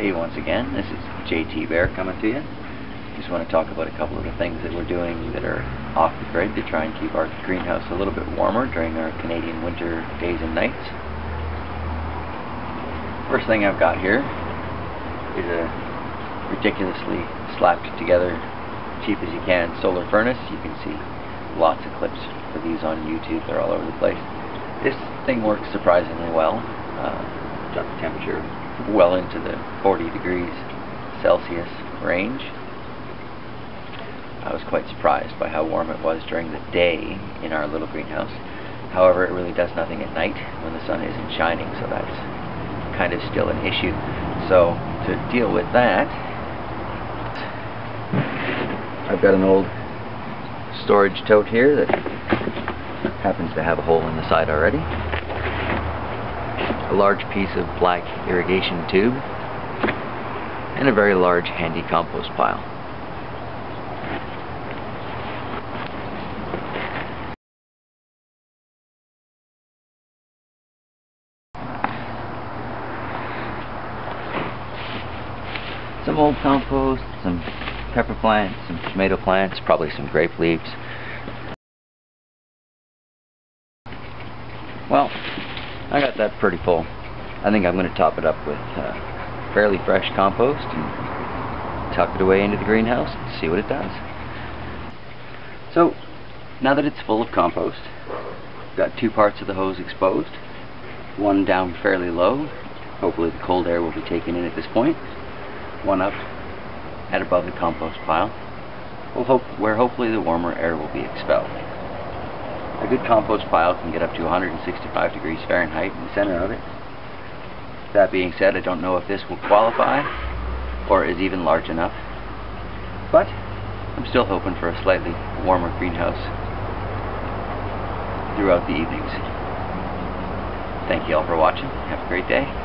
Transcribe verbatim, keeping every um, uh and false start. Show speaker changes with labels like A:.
A: Hey once again, this is J T Bear coming to you. Just want to talk about a couple of the things that we're doing that are off the grid to try and keep our greenhouse a little bit warmer during our Canadian winter days and nights. First thing I've got here is a ridiculously slapped together, cheap as you can, solar furnace. You can see lots of clips for these on YouTube. They're all over the place. This thing works surprisingly well. Uh, got the temperature well into the forty degrees Celsius range. I was quite surprised by how warm it was during the day in our little greenhouse. However, it really does nothing at night when the sun isn't shining, so that's kind of still an issue. So to deal with that, I've got an old storage tote here that happens to have a hole in the side already. A large piece of black irrigation tube, and a very large handy compost pile. Some old compost, some pepper plants, some tomato plants, probably some grape leaves. Well, I got that pretty full. I think I'm going to top it up with uh, fairly fresh compost and tuck it away into the greenhouse and see what it does. So, now that it's full of compost, I've got two parts of the hose exposed. One down fairly low. Hopefully the cold air will be taken in at this point. One up at above the compost pile, we'll hope, where hopefully the warmer air will be expelled. A good compost pile can get up to one hundred sixty-five degrees Fahrenheit in the center of it. That being said, I don't know if this will qualify or is even large enough, but I'm still hoping for a slightly warmer greenhouse throughout the evenings. Thank you all for watching. Have a great day.